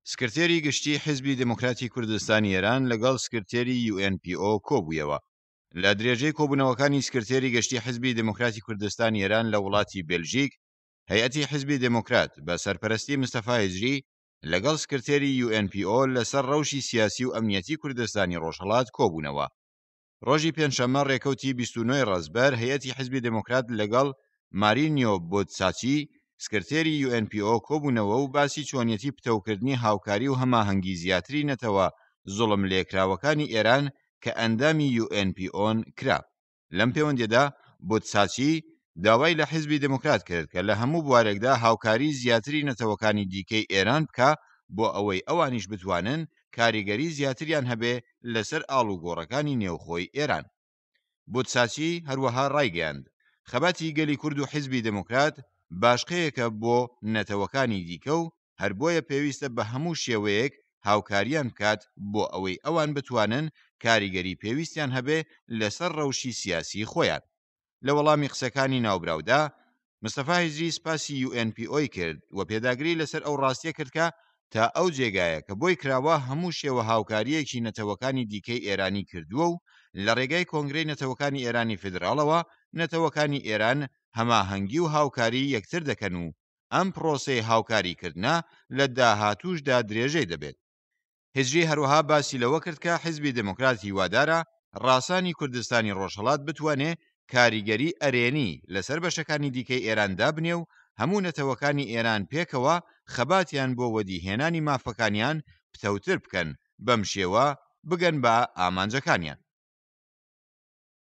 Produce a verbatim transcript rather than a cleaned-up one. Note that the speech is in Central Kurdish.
سکرتێری گشتی حیزبی دموکراتی کوردستانی ئێران لەگەڵ سکرتێری یو ئێن پی ئۆ کۆبوویەوە. لە درێژەی کۆبوونەوەکانی سکرتێری گشتی حیزبی دموکراتی کوردستانی ئێران لە وڵاتی بێلژیک، هەیەتی حیزبی دموکرات بە سەرپەرستی مستەفا هیجری لەگەڵ سکرتێری یو ئێن پی ئۆ لەسەر ڕەوشی سیاسی و ئەمنیەتی کوردستانی ڕۆژهەڵات کۆبوونەوە. ڕۆژی پێنجشەممە ڕێکەوتی بیست و نۆی ڕەزبەر هەیەتی حیزبی دموکرات لەگەڵ مارینیۆ بۆتساچی سکرتێری یو ئێن پی ئۆ کۆبوونەوە و باسی چۆنیەتی پتەوکردنی هاوکاری و هەماهەنگی زیاتری نەتەوە زوڵم لێکراوەکانی ئێران کە ئەندامی یو ئێن پی ئۆن کرا. لەم پەیوەندیدا بۆتساچی داوای لە حیزبی دموکرات کرد کە لە هەموو بوارێکدا هاوکاری زیاتری نەتەوەکانی دیکەی ئێران بکە بۆ ئەوەی ئەوانیش بتوانن کاریگەری زیاتریان هەبێ لەسەر ئاڵوگۆڕەکانی نێوخۆی ئێران. بۆتساچی هەروەها ڕایگەیاند خەباتی گەلی کورد و حیزبی دموکرات باشقەیەکە بۆ نەتەوەکانی دیکە و هەر بۆیە پێویستە بە هەموو شێوەیەک هاوکاریان بکات بۆ ئەوەی ئەوان بتوانن کاریگەری پێویستیان هەبێ لەسەر ڕەوشی سیاسی خۆیان. لە وەڵامی قسەکانی ناوبراودا مستەفا هیجری سپاسی یو ئێن پی ئۆی کرد و پێداگری لەسەر ئەو ڕاستیە کرد کە تا ئەو جێگایە کە بۆی کراوە هەموو شێوە هاوکاریەکی نەتەوەکانی دیکەی ئێرانی کردووە و لە ڕێگای کۆنگرەی نەتەوەکانی ئێرانی فیدراڵەوە نەتەوەکانی ئێران هەماهەنگی و هاوکاری یەکتر دەکەن و ئەم پرۆسەی هاوکاریکردنە لە داهاتووشدا درێژەی دەبێت. هیجری هەروەها باسی لەوە کرد کە حیزبی دموکراتی وادارە ڕاسانی کوردستانی ڕۆژهەڵات بتوانێ کاریگەری ئەرێنی لەسەر بەشەکانی دیکەی ئێراندا بنێ و هەموو نەتەوەکانی ئێران پێکەوە خەباتیان بۆ وەدیهێنانی مافەکانیان پتەوتر بکەن، بەم شێوە بگەن بە ئامانجەکانیان.